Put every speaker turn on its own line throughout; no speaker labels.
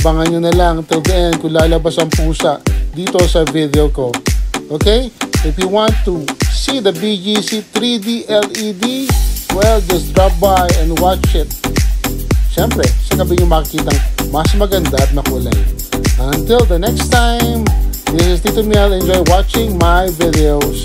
abangan nyo na lang till the end kung lalabas ang pusa dito sa video ko. Okay? If you want to see the BGC 3D LED, well, just drop by and watch it. Siyempre, sa gabi yung makikita mas maganda at makulay. Until the next time, this is Tito Miel. Enjoy watching my videos.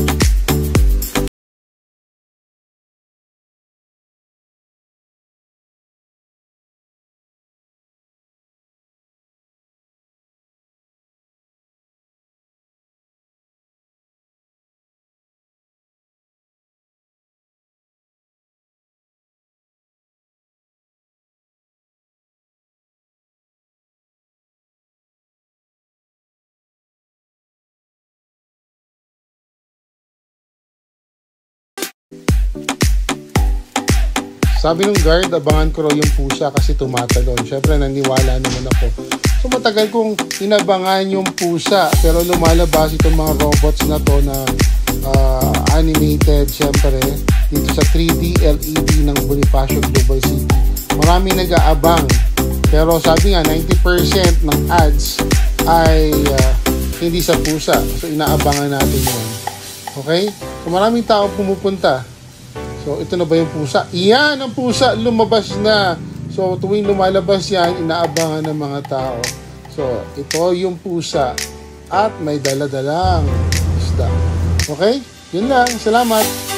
Sabi nung guard, abangan ko raw yung pusa kasi tumatalon. Siyempre, naniwala naman ako. So, matagal kong inabangan yung pusa. Pero lumalabas itong mga robots na to na animated, siyempre, dito sa 3D LED ng Bonifacio Global City. Marami nag-aabang. Pero sabi nga, 90% ng ads ay hindi sa pusa. So, inaabangan natin yun. Okay? So, maraming tao pumupunta. So, ito na ba yung pusa? Iyan ang pusa, lumabas na. So, tuwing lumalabas yan, inaabangan ng mga tao. So, ito yung pusa at may dala-dalang isda. Okay? Yun lang. Salamat.